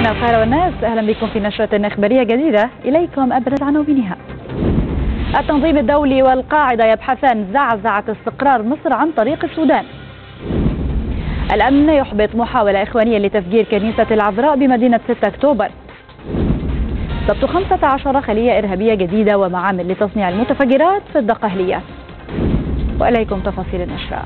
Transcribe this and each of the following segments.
القاهرة والناس، أهلا بكم في نشرة إخبارية جديدة. إليكم أبرز عناوينها. التنظيم الدولي والقاعدة يبحثان زعزعة استقرار مصر عن طريق السودان. الأمن يحبط محاولة إخوانية لتفجير كنيسة العذراء بمدينة 6 أكتوبر. ضبط 15 خلية إرهابية جديدة ومعامل لتصنيع المتفجرات في الدقهلية. وإليكم تفاصيل النشرة.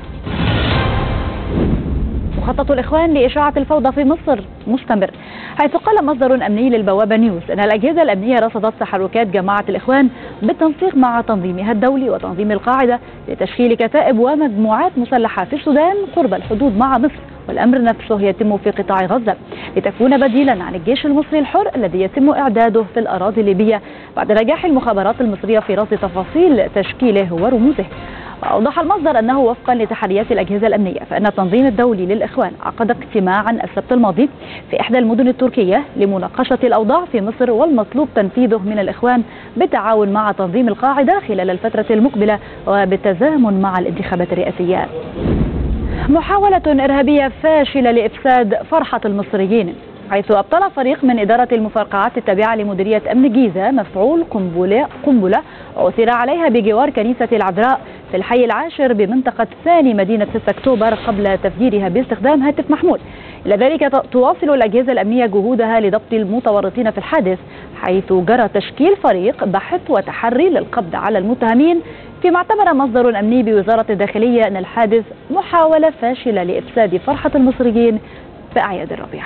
مخطط الإخوان لإشاعة الفوضى في مصر مستمر، حيث قال مصدر أمني للبوابة نيوز أن الأجهزة الأمنية رصدت تحركات جماعة الإخوان بالتنسيق مع تنظيمها الدولي وتنظيم القاعدة لتشكيل كتائب ومجموعات مسلحة في السودان قرب الحدود مع مصر، والأمر نفسه يتم في قطاع غزة لتكون بديلا عن الجيش المصري الحر الذي يتم إعداده في الأراضي الليبية بعد نجاح المخابرات المصرية في رصد تفاصيل تشكيله ورموزه. وأوضح المصدر أنه وفقا لتحريات الأجهزة الأمنية فإن التنظيم الدولي للإخوان عقد اجتماعا السبت الماضي في إحدى المدن التركية لمناقشة الأوضاع في مصر والمطلوب تنفيذه من الإخوان بالتعاون مع تنظيم القاعدة خلال الفترة المقبلة وبالتزامن مع الانتخابات الرئاسية. محاولة إرهابية فاشلة لإفساد فرحة المصريين، حيث أبطل فريق من إدارة المفرقعات التابعة لمديرية أمن الجيزة مفعول قنبلة عثر عليها بجوار كنيسة العذراء في الحي العاشر بمنطقة ثاني مدينة 6 أكتوبر قبل تفجيرها باستخدام هاتف محمول. إلى ذلك تواصل الأجهزة الأمنية جهودها لضبط المتورطين في الحادث، حيث جرى تشكيل فريق بحث وتحري للقبض على المتهمين، فيما اعتبر مصدر أمني بوزارة الداخلية أن الحادث محاولة فاشلة لإفساد فرحة المصريين في أعياد الربيع.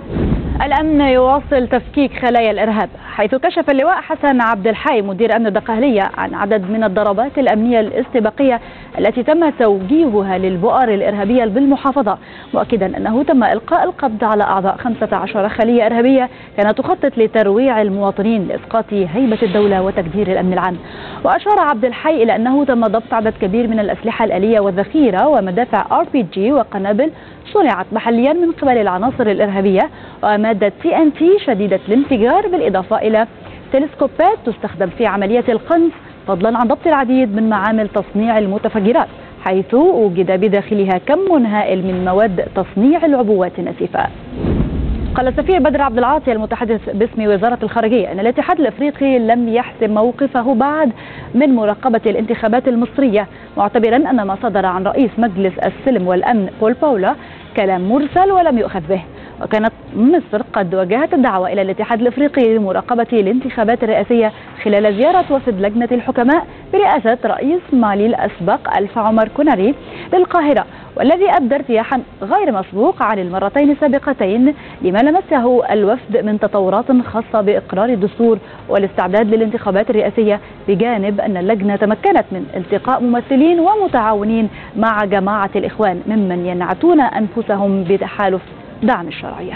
الأمن يواصل تفكيك خلايا الإرهاب، حيث كشف اللواء حسن عبد الحي مدير أمن الدقهلية عن عدد من الضربات الأمنية الاستباقية التي تم توجيهها للبؤر الإرهابية بالمحافظة، مؤكدا أنه تم إلقاء القبض على أعضاء 15 خلية إرهابية كانت تخطط لترويع المواطنين لإسقاط هيبة الدولة وتكدير الأمن العام. وأشار عبد الحي إلى أنه تم ضبط عدد كبير من الأسلحة الآلية والذخيرة ومدافع RPG وقنابل صنعت محليا من قبل العناصر الإرهابية ومادة TNT شديدة الانفجار، بالإضافة إلى تلسكوبات تستخدم في عملية القنص، فضلا عن ضبط العديد من معامل تصنيع المتفجرات، حيث وجد بداخلها كم هائل من مواد تصنيع العبوات الناسفة. قال السفير بدر عبد العاطي المتحدث باسم وزارة الخارجية أن الاتحاد الأفريقي لم يحسم موقفه بعد من مراقبة الانتخابات المصرية، معتبرا أن ما صدر عن رئيس مجلس السلم والأمن بول باولا كلام مرسل ولم يؤخذ به. وكانت مصر قد وجهت الدعوة إلى الاتحاد الأفريقي لمراقبة الانتخابات الرئاسية خلال زيارة وفد لجنة الحكماء برئاسة رئيس مالي الأسبق ألفا عمر كوناري للقاهرة، والذي أبدى ارتياحا غير مسبوق عن المرتين السابقتين لما لمسه الوفد من تطورات خاصة بإقرار الدستور والاستعداد للانتخابات الرئاسية، بجانب أن اللجنة تمكنت من التقاء ممثلين ومتعاونين مع جماعة الإخوان ممن ينعتون أنفسهم بتحالف دعم الشرعية.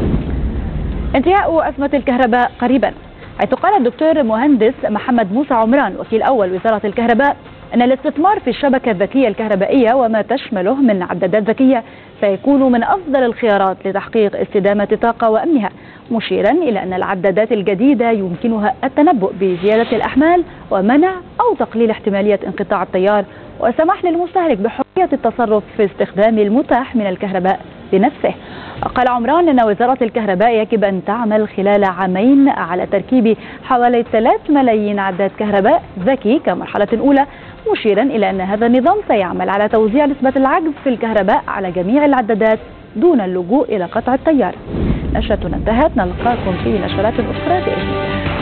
انتهاء أزمة الكهرباء قريبا، حيث قال الدكتور مهندس محمد موسى عمران وكيل أول وزارة الكهرباء أن الاستثمار في الشبكة الذكية الكهربائية وما تشمله من عدادات ذكية سيكون من أفضل الخيارات لتحقيق استدامة الطاقة وأمنها، مشيرا إلى أن العدادات الجديدة يمكنها التنبؤ بزيادة الأحمال ومنع أو تقليل احتمالية انقطاع التيار، وسمح للمستهلك بحرية التصرف في استخدام المتاح من الكهرباء بنفسه. قال عمران أن وزارة الكهرباء يجب أن تعمل خلال عامين على تركيب حوالي 3 ملايين عداد كهرباء ذكي كمرحلة أولى، مشيرا إلى أن هذا النظام سيعمل على توزيع نسبة العجز في الكهرباء على جميع العدادات دون اللجوء إلى قطع التيار. نشرتنا انتهت، نلقاكم في نشرات أخرى بإذن الله.